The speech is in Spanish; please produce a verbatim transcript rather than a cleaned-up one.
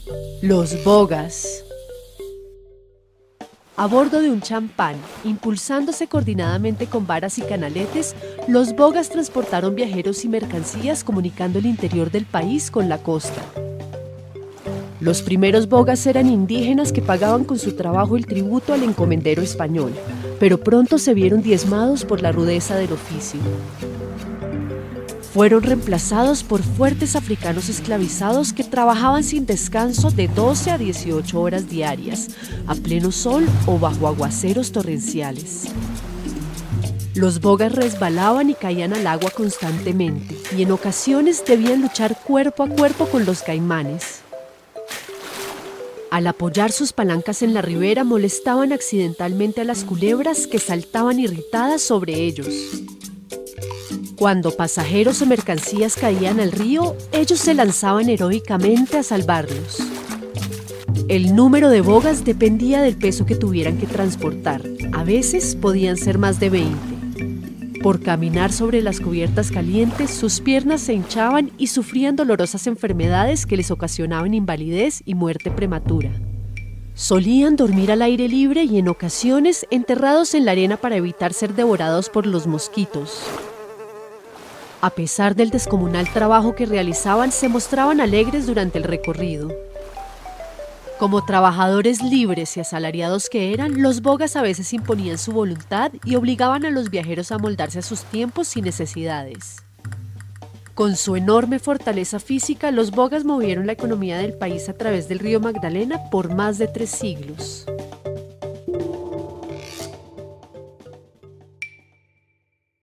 Los bogas. A bordo de un champán, impulsándose coordinadamente con varas y canaletes, los bogas transportaron viajeros y mercancías comunicando el interior del país con la costa. Los primeros bogas eran indígenas que pagaban con su trabajo el tributo al encomendero español, pero pronto se vieron diezmados por la rudeza del oficio. Fueron reemplazados por fuertes africanos esclavizados que trabajaban sin descanso de doce a dieciocho horas diarias, a pleno sol o bajo aguaceros torrenciales. Los bogas resbalaban y caían al agua constantemente, y en ocasiones debían luchar cuerpo a cuerpo con los caimanes. Al apoyar sus palancas en la ribera, molestaban accidentalmente a las culebras que saltaban irritadas sobre ellos. Cuando pasajeros o mercancías caían al río, ellos se lanzaban heroicamente a salvarlos. El número de bogas dependía del peso que tuvieran que transportar. A veces podían ser más de veinte. Por caminar sobre las cubiertas calientes, sus piernas se hinchaban y sufrían dolorosas enfermedades que les ocasionaban invalidez y muerte prematura. Solían dormir al aire libre y en ocasiones enterrados en la arena para evitar ser devorados por los mosquitos. A pesar del descomunal trabajo que realizaban, se mostraban alegres durante el recorrido. Como trabajadores libres y asalariados que eran, los bogas a veces imponían su voluntad y obligaban a los viajeros a amoldarse a sus tiempos y necesidades. Con su enorme fortaleza física, los bogas movieron la economía del país a través del río Magdalena por más de tres siglos.